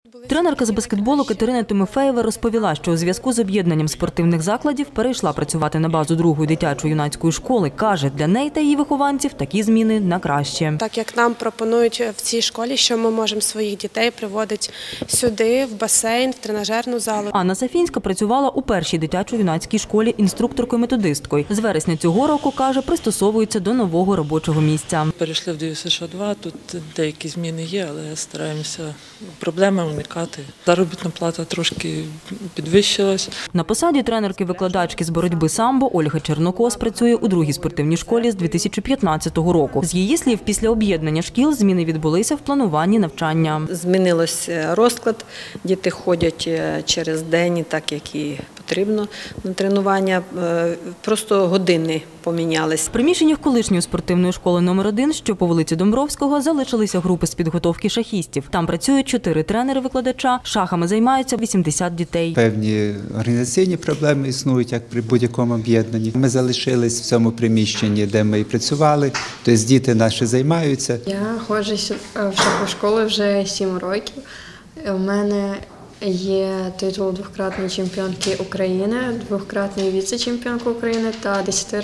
Тренерка з баскетболу Катерина Тимофеєва розповіла, що у зв'язку з об'єднанням спортивних закладів перейшла працювати на базу 2-ї дитячо-юнацької школи. Каже, для неї та її вихованців такі зміни на краще. Так як нам пропонують в цій школі, що ми можемо своїх дітей приводити сюди, в басейн, в тренажерну залу. Анна Сафінська працювала у першій дитячо-юнацькій школі інструкторкою-методисткою. З вересня цього року, каже, пристосовується до нового робочого місця. Перейшли в ДЮСШ-2, тут деякі зміни є, але стараємося проблеми уникати. Заробітна плата трошки підвищилась. На посаді тренерки-викладачки з боротьби самбо Ольга Чернокос працює у 2-й спортивній школі з 2015 року. З її слів, після об'єднання шкіл зміни відбулися в плануванні навчання. Змінилось розклад, діти ходять через день, так як і потрібно на тренування, просто години помінялись. В приміщеннях колишньої спортивної школи номер 1, що по вулиці Домбровського, залишилися групи з підготовки шахістів. Там працюють 4 тренери-викладача, шахами займаються 80 дітей. Певні організаційні проблеми існують, як при будь-якому об'єднанні. Ми залишились в цьому приміщенні, де ми і працювали, тобто діти наші займаються. Я ходжу в шахову вже 7 років. У мене є титул 2-кратної чемпіонки України, 2-кратної віце-чемпіонки України та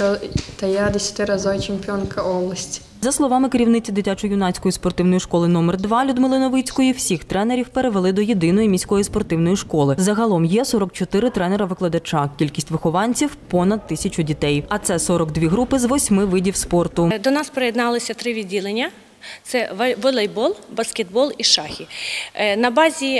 я 10-разова чемпіонка області. За словами керівниці дитячо-юнацької спортивної школи номер 2 Людмили Новицької, всіх тренерів перевели до єдиної міської спортивної школи. Загалом є 44 тренера-викладача. Кількість вихованців – понад 1000 дітей. А це 42 групи з 8 видів спорту. До нас приєдналися 3 відділення – це волейбол, баскетбол і шахи. На базі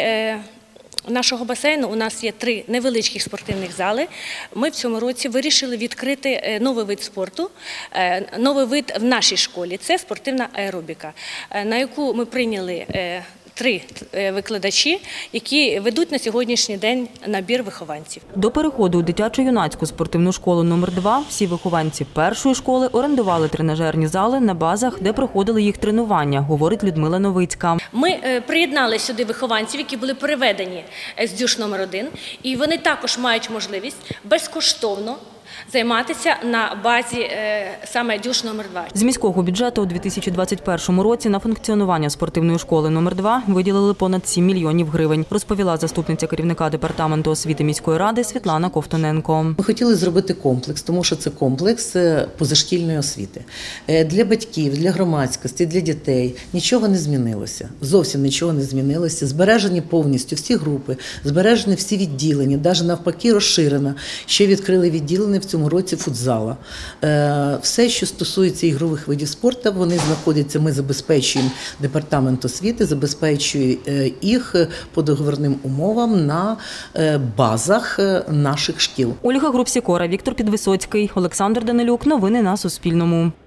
нашого басейну у нас є 3 невеличких спортивних зали. Ми в цьому році вирішили відкрити новий вид спорту, новий вид в нашій школі – це спортивна аеробіка, на яку ми прийняли 3 викладачі, які ведуть на сьогоднішній день набір вихованців. До переходу у дитячо-юнацьку спортивну школу номер 2 всі вихованці першої школи орендували тренажерні зали на базах, де проходили їх тренування, говорить Людмила Новицька. Ми приєднали сюди вихованців, які були переведені з ДЮШ номер 1, і вони також мають можливість безкоштовно займатися на базі саме ДЮШ номер 2. З міського бюджету у 2021 році на функціонування спортивної школи номер 2 виділили понад 7 мільйонів гривень, розповіла заступниця керівника департаменту освіти міської ради Світлана Ковтоненко. Ми хотіли зробити комплекс, тому що це комплекс позашкільної освіти. Для батьків, для громадськості, для дітей нічого не змінилося. Зовсім нічого не змінилося. Збережені повністю всі групи, збережені всі відділення, навіть навпаки розширено. Ще відкрили відділення в цьому році футзала. Все, що стосується ігрових видів спорту, вони знаходяться, ми забезпечуємо департамент освіти, забезпечує їх по договірним умовам на базах наших шкіл. Ольга Грубсікора, Віктор Підвисоцький, Олександр Данилюк. Новини на Суспільному.